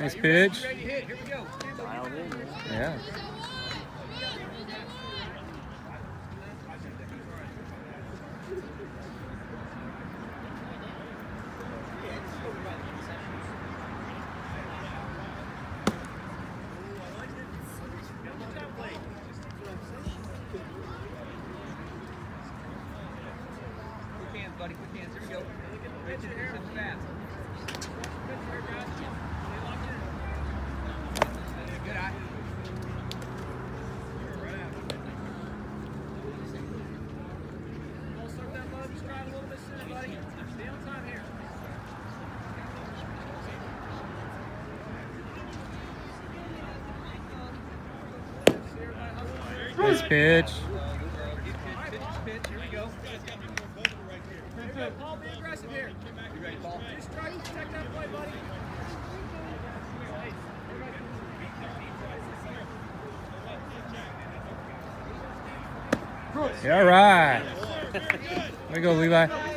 Nice pitch. Yeah. Buddy, quick hands. Here we go. Pitch it here. Fast. Good eye. We'll start that low. Just drive a little bit sooner, buddy. Stay on time here. Nice pitch. Pitch. Here we go. Paul, be aggressive here. You ready, Paul? Just try to protect that play, buddy. All right. There we go, Levi.